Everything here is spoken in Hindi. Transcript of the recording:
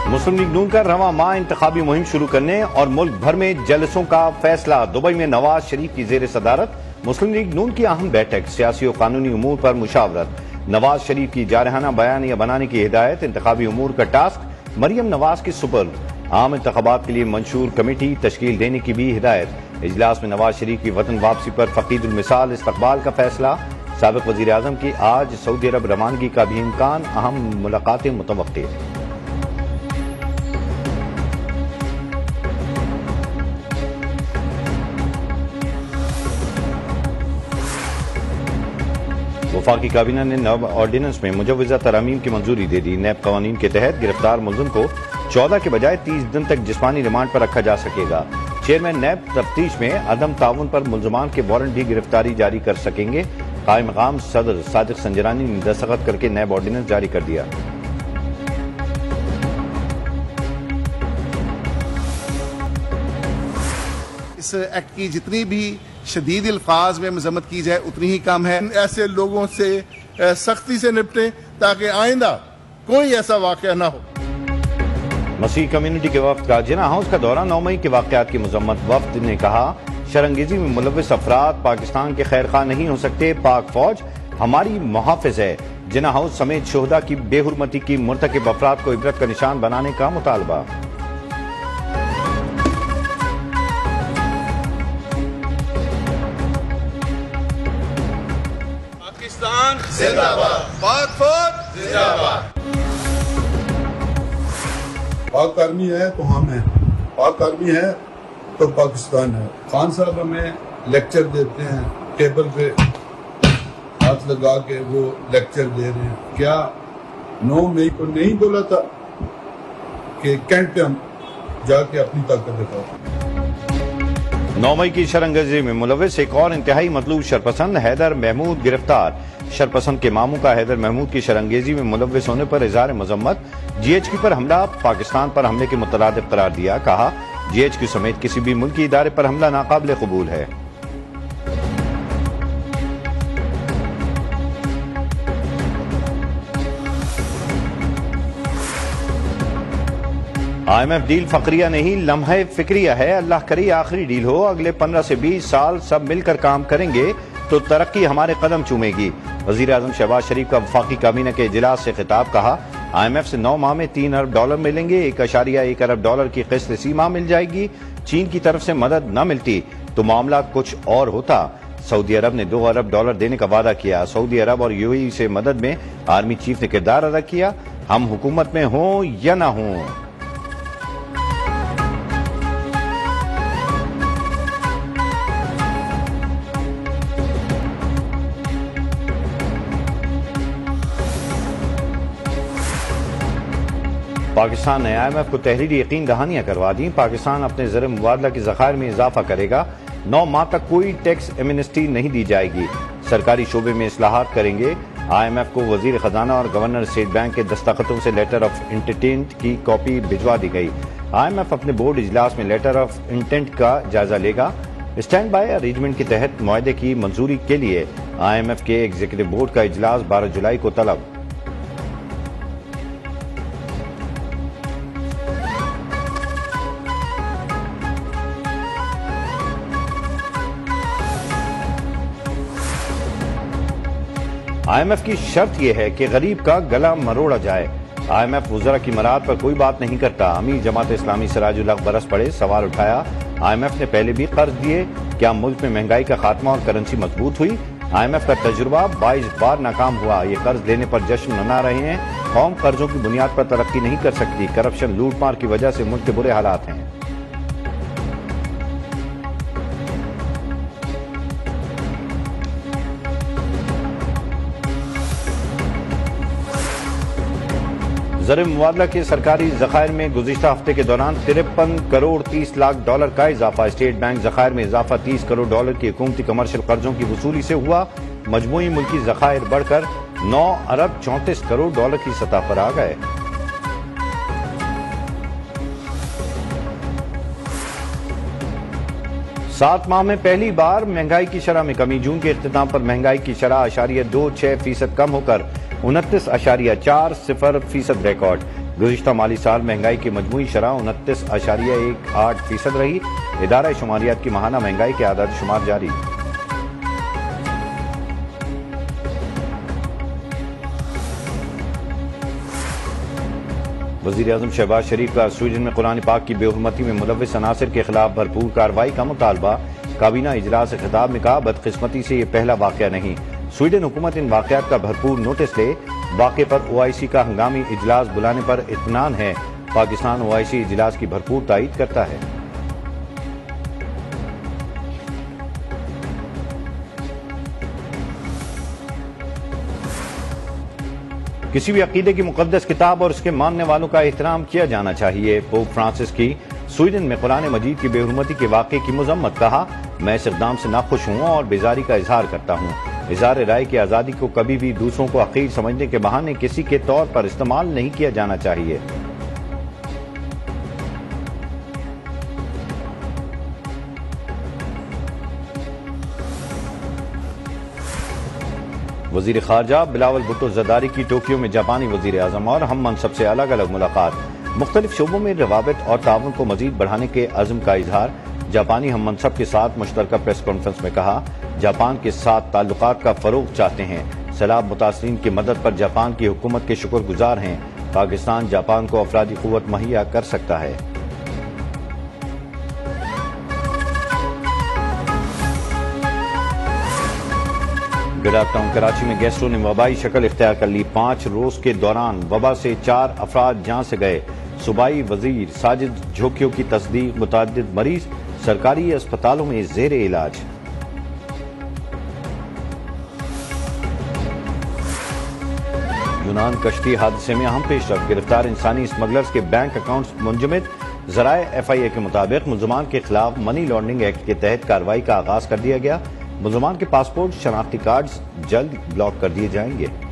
मुस्लिम लीग नून का रवां माह इंतखाबी मुहिम शुरू करने और मुल्क भर में जलसों का फैसला। दुबई में नवाज शरीफ की जेर सदारत मुस्लिम लीग नून की अहम बैठक। सियासी और कानूनी उमूर पर मुशावरत। नवाज शरीफ की जारहाना बयानिया बनाने की हिदायत। इंतखाबी उमूर का टास्क मरियम नवाज की सुपुर्द। आम इंतखाबात के लिए मंशूर कमेटी तश्कील देने की भी हिदायत। इजलास में नवाज शरीफ की वतन वापसी पर फकीदुल मिसाल इस्तकबाल का फैसला। साबिक वजीर आजम की आज सऊदी अरब रवानगी का भी इम्कान। अहम मुलाकातें मुतवक्किल। वफाकी काबीना ने नैब ऑर्डिनेंस में मुजव्वजा तरामीम की मंजूरी दे दी। नैब कवानीन के तहत गिरफ्तार मुलजिम को 14 के बजाय 30 दिन तक जिस्मानी रिमांड पर रखा जा सकेगा। चेयरमैन नैब तफ्तीश में अदम ताउन पर मुलजमान के वारंट भी गिरफ्तारी जारी कर सकेंगे। कायम मकाम सदर सादिक संजरानी ने दस्तखत करके नैब ऑर्डिनेंस जारी कर दिया। इस एक्ट की जितनी भी शदीद अल्फाज में मजम्मत की जाए उतनी ही कम है। ऐसे लोगों से सख्ती से निपटें ताकि आइंदा कोई ऐसा वाकया ना हो। मसीह कम्युनिटी के वफ्द का जिना हाउस का दौरा। 9 मई के वाकयात की मजम्मत। वफ्द ने कहा शरंगेजी में मुलव्विस अफराद पाकिस्तान के खैर खा नहीं हो सकते। पाक फौज हमारी मुहाफिज है। जिना हाउस समेत शोहदा की बेहुरमती की मुर्तकिब अफराद को इबरत का निशान बनाने का मुतालबा। पाकिस्तान जिंदाबाद, पाक फौज जिंदाबाद। पाक आर्मी है तो हम हैं, पाक आर्मी है तो पाकिस्तान है। खान साहब हमें लेक्चर देते हैं, टेबल पे हाथ लगा के वो लेक्चर दे रहे हैं। क्या 9 मई को नहीं बोला था कि कैंट पे हम जाके अपनी ताकत दिखाओ। 9 मई की शरंगेजी में मुलव्विस एक और इंतहाई मतलूब शरपसंद हैदर महमूद गिरफ्तार। शरपसंद के मामू का हैदर महमूद की शरंगेजी में मुलव्विस होने पर इजहार मजम्मत। GHQ पर हमला पाकिस्तान पर हमले के मुतरादिफ करार दिया। कहा GHQ समेत किसी भी मुल्की इदारे पर हमला नाकाबिल कबूल है। IMF डील फकरिया नहीं लम्हे फिक्रिया है। अल्लाह करे आखिरी डील हो। अगले 15 से 20 साल सब मिलकर काम करेंगे तो तरक्की हमारे कदम चूमेगी। वजीर आजम शहबाज शरीफ का वफाकी काबीना के इजलास से खिताब। कहा IMF से 9 माह में $3 अरब मिलेंगे। $1.1 अरब की किस्त इसी माह मिल जाएगी। चीन की तरफ से मदद न मिलती तो मामला कुछ और होता। सऊदी अरब ने $2 अरब देने का वादा किया। सऊदी अरब और UAE से मदद में आर्मी चीफ ने किरदार अदा किया। हम हुकूमत में हों या ना हों। पाकिस्तान ने IMF को तहरीरी यकीन दहानियां करवा दी। पाकिस्तान अपने ज़र मुबादला के ज़खायर में इजाफा करेगा। 9 माह तक कोई टैक्स एमनेस्टी नहीं दी जाएगी। सरकारी शोबे में इस्लाहात करेंगे। IMF को वजीर खजाना और गवर्नर स्टेट बैंक के दस्तखतों से लेटर ऑफ इंटेंट की कॉपी भिजवा दी गई। IMF अपने बोर्ड इजलास में लेटर ऑफ इंटेंट का जायजा लेगा। स्टैंड बाय अरेंजमेंट के तहत मुआहदे की मंजूरी के लिए IMF के एग्जीक्यूटिव बोर्ड का इजलास 12 जुलाई को तलब। IMF की शर्त यह है कि गरीब का गला मरोड़ा जाए। IMF वज़रा की मराद पर कोई बात नहीं करता। अमीर जमात इस्लामी सिराजुल हक बरस पड़े। सवाल उठाया IMF ने पहले भी कर्ज दिए, क्या मुल्क में महंगाई का खात्मा और करेंसी मजबूत हुई? IMF का तजुर्बा 22 बार नाकाम हुआ। ये कर्ज लेने पर जश्न मना रहे हैं। कौम कर्जों की बुनियाद पर तरक्की नहीं कर सकती। करप्शन लूटमार की वजह से मुल्क के बुरे हालात हैं। ज़र मुबादला के सरकारी ज़खायर में गुज़िश्ता हफ्ते के दौरान $53 करोड़ 30 लाख का इजाफा। स्टेट बैंक ज़खायर में इजाफा $30 करोड़ की हुकूमती कमर्शियल कर्जों की वसूली से हुआ। मजमूई मुल्की ज़खायर बढ़कर $9 अरब 34 करोड़ की सतह पर आ गए। सात माह में पहली बार महंगाई की शरह में कमी। जून के इख्तिताम पर महंगाई की शरह 0.26% कम होकर 29.40% रिकॉर्ड। गुज़िश्ता माली साल महंगाई की मजमूई शरह 29.18% रही। इदारा शुमारियात की माहाना महंगाई के आदाद शुमार जारी। वज़ीर-ए-आज़म शहबाज शरीफ का स्वीडन में कुरान पाक की बेहुरमती में मुलव्विस अनासिर के खिलाफ भरपूर कार्रवाई का मुतालबा। काबीना इजलास खिताब में कहा, बदकिस्मती से ये पहला वाक़या नहीं। स्वीडन हुकूमत इन वाक़यात का भरपूर नोटिस ले। वाक़े पर OIC का हंगामी इजलास बुलाने पर इत्मीनान है। पाकिस्तान OIC इजलास की भरपूर तायीद करता है। किसी भी अकीदे की मुकद्दस किताब और उसके मानने वालों का एहतराम किया जाना चाहिए। पोप फ्रांसिस की स्वीडन में कुरान मजीद की बेहुरमती के वाक़े की मजम्मत। कहा, मैं इस इक़दाम से नाखुश हूँ और बेजारी का इजहार करता हूँ। इजहार राय की आज़ादी को कभी भी दूसरों को हक़ीर समझने के बहाने किसी के तौर पर इस्तेमाल नहीं किया जाना चाहिए। वज़ीर ख़ारजा बिलावल भुट्टो ज़रदारी की टोक्यो में जापानी वज़ीर आज़म और हम मनसब से अलग अलग मुलाकात। मुख्तलिफ शोबों में रवाबित और ताउन को मजीद बढ़ाने के अज़्म का इजहार। जापानी हम मनसब के साथ मुश्तरका प्रेस कॉन्फ्रेंस में कहा, जापान के साथ ताल्लुकात का फ़रोग़ चाहते हैं। सैलाब मुतासरीन की मदद पर जापान की हुकूमत के शुक्रगुजार हैं। पाकिस्तान जापान को अफरादी क़ुव्वत मुहैया कर सकता है। गडा टाउन कराची में गैस्ट्रो ने वबाई शक्ल इख्तियार कर ली। 5 रोज के दौरान वबा से 4 अफराद जान से गए। सूबाई वजीर साजिद झोंकियों की तस्दीक, मुतअद्दिद मरीज सरकारी अस्पतालों में जेर इलाज। यूनान कश्ती हादसे में अहम पेशरफ। गिरफ्तार इंसानी स्मगलर्स के बैंक अकाउंट्स मुंजमद। ज़राए FIA के मुताबिक मुल्ज़मान के खिलाफ मनी लॉन्ड्रिंग एक्ट के तहत कार्रवाई का आगाज कर दिया गया। मुल्ज़मान के पासपोर्ट, शनाख्ती कार्ड्स जल्द ब्लॉक कर दिए जाएंगे।